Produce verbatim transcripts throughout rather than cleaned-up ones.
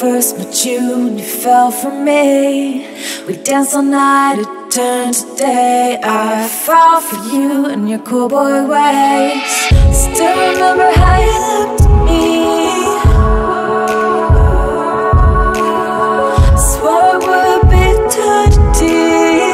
first met you and you fell for me. We danced all night, it turned to day. I fall for you and your cool boy ways. Still remember how you looked at me. Swore it would be eternity.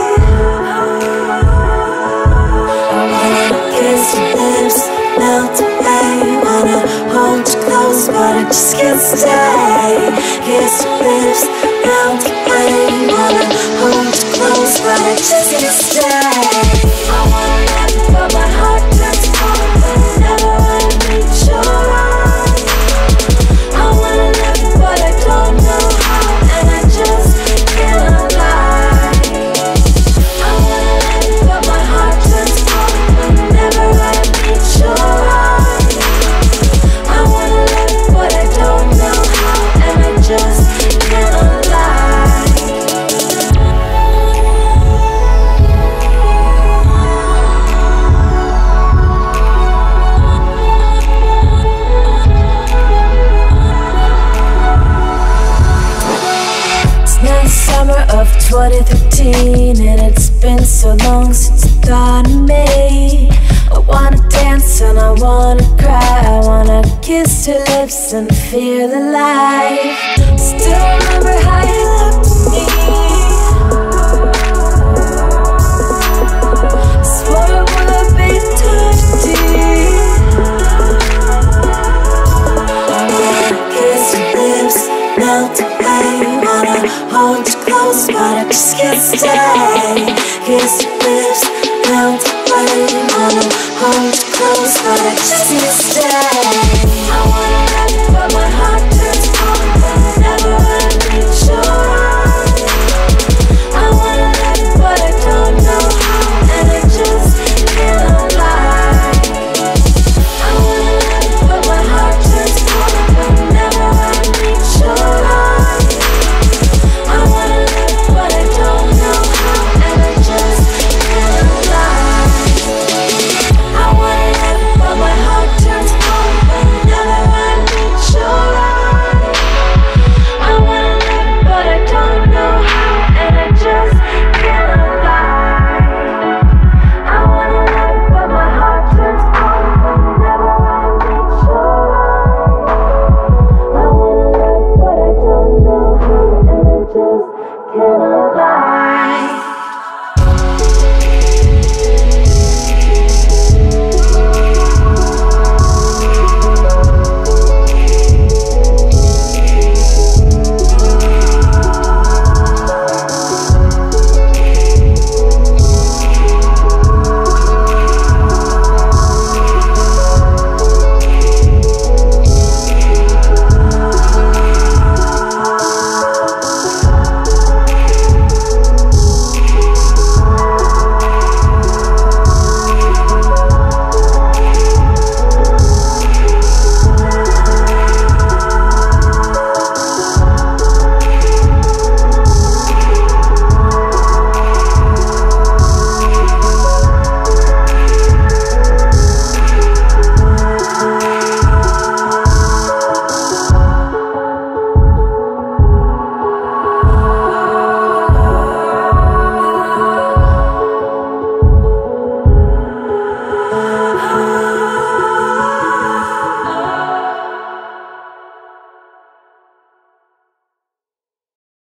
I wanna kiss your lips, melt away. Wanna hold you close, but I just can't stay. Kiss your lips, melt away. Wanna hold you close, but I just can't stay. I wanna let you, but my heart turns cold whenever I reach your eyes. I wanna let you, but I don't know how, and I just can't lie. I wanna let you, but my heart turns cold whenever I reach your eyes. I wanna let you, but I don't know how, and I just can't lie. It's now the summer of twenty thirteen, and it's been so long since I thought of me. I wanna dance and I wanna cry. I wanna kiss her lips and feel the light. Still remember how you looked at me. Swore it would be eternity. I wanna kiss your lips, melt away. Wanna hold you close, but I just can't stay. Kiss your lips, melt away. Wanna hold you close, but I just can't stay. I wanna